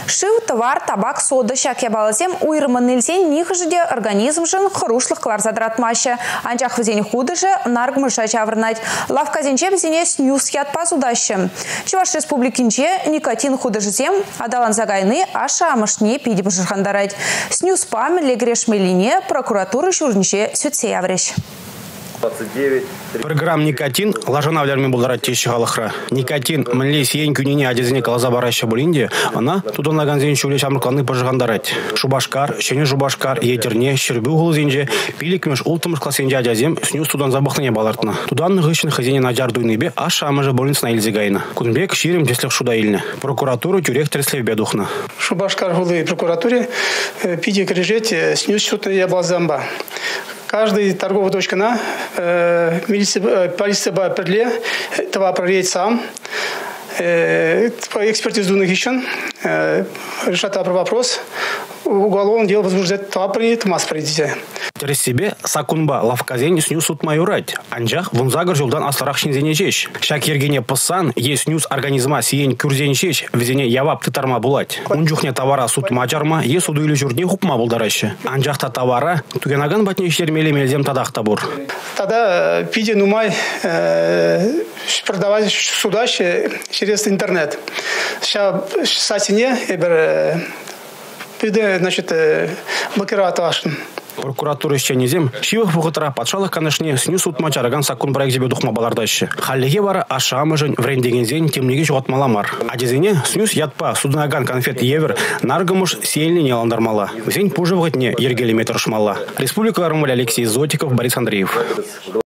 Шив, товар, табак, сода, шак ябалазем уйрымын нельзен нихжиде организм жын хырушлых кларзадратмаще. Анчах взень худыже наргмыша чаврнать. Лавказенче взене снюс ятпаз удаще. Чуваш республикинче никотин худыжезем адалан загайны аша амышне пидим жырхандарать. Снюс пам легрешмелине прокуратуры шурниче сютсе яврещ. 29. Программ никотин лажана влярми булдарат тещи галахра. Никотин млес ен күнине адезине калаза бараща булинде, она тудан лаган зен шулеш амркланы пожигандарать. Шубашкар, шене жубашкар, етерне, щербю гулзенже, пилик меж ултымыш классенде адязем снюс тудан забахне балартна. Тудан гыщен хазине наджар дуйныбе, аша амажа больница на Ильзигайна. Кунбек ширим деслех шудайльне. Прокуратуру тюрех треслев бедухна. Шубашкар гулы прокуратуре пиди крежет снюс шутная балзамба. Каждый торговая точка на полиция определяет, товар проверяет сам. Экспертизу нахищен, решает вопрос. Уголовное дело возбуждает товар проверяет, масс проверяет. Через себе сакунба лавказень снюс ут майорать. Анжах вунзагар жолдан астарах шинзенечеш. Шак ергене пасан есть снюс организма сиень кюрзенечеш везене явап тытарма булать. Унжухне товара сут мачарма есть уду или журне хупма булдараще. Анжахта товара тугенаган батнештер мелем тадах табур. Тогда пиди нумай продавать сюда через интернет. Сейчас сатине значит блокировать вашим. Прокуратура еще не зем. Шивых пухотра подшалых, конечно, снюс ут мачараган сакун проект себе духма балардаще. Халлиге вара ашамыжен врендеген зень темниги жуат маламар. А дезине снюс ятпа суднаган конфет евер наргамуш сельни не ландармала. Зень пужевготне ергелиметр шмала. Республика Армаль, Алексей Зотиков, Борис Андреев.